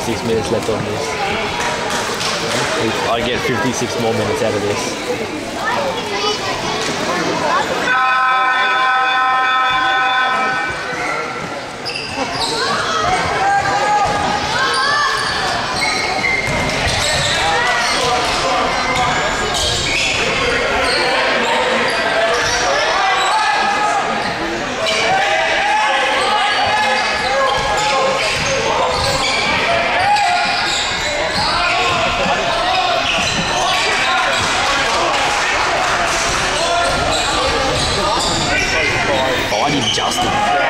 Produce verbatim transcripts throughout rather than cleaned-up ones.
fifty-six minutes left on this. I get fifty-six more minutes out of this. Justin.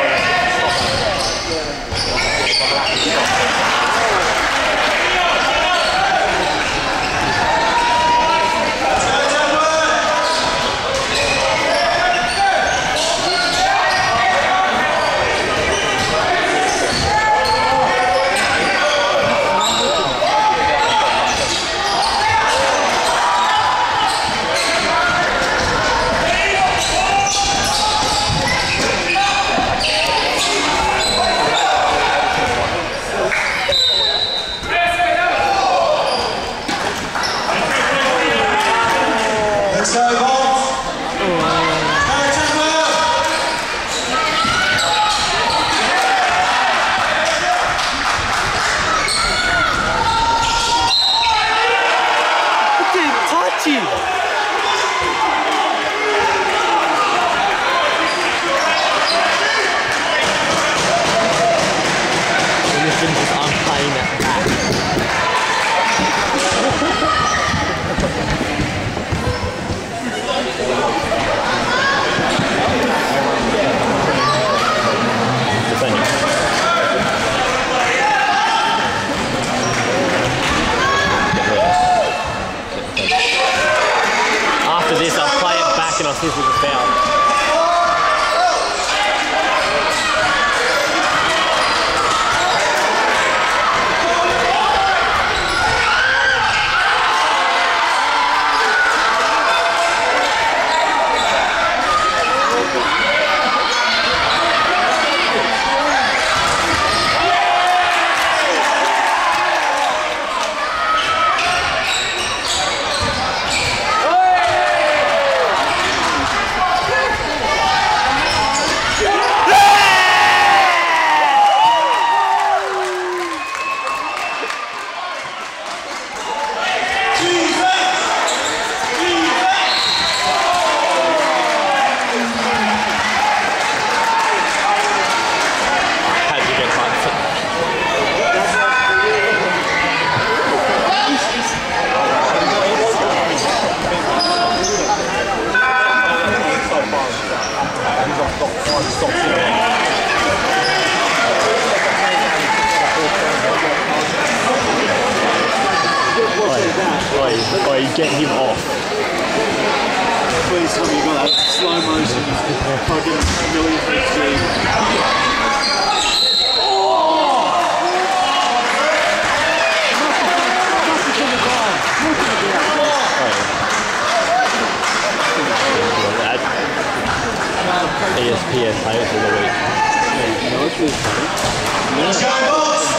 After this, I'll play it back and I'll see if we can foul. Or you get him off. Please tell me you got that slow motion fucking million feet. E S P N players of the week. No, it's really funny.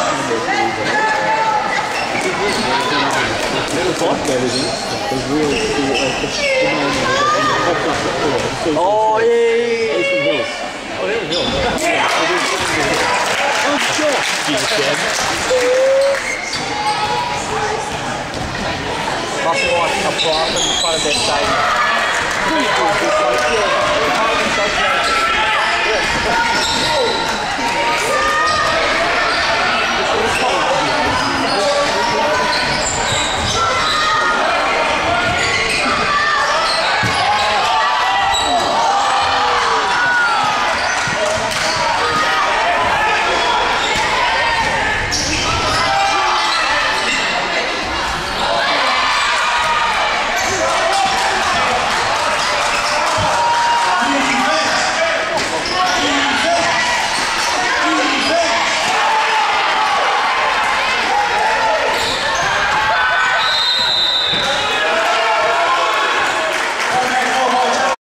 Oh, yeah, yeah, yeah. Oh, Hills. Yeah. Oh, sure. Must have like a prop in front of their stadium.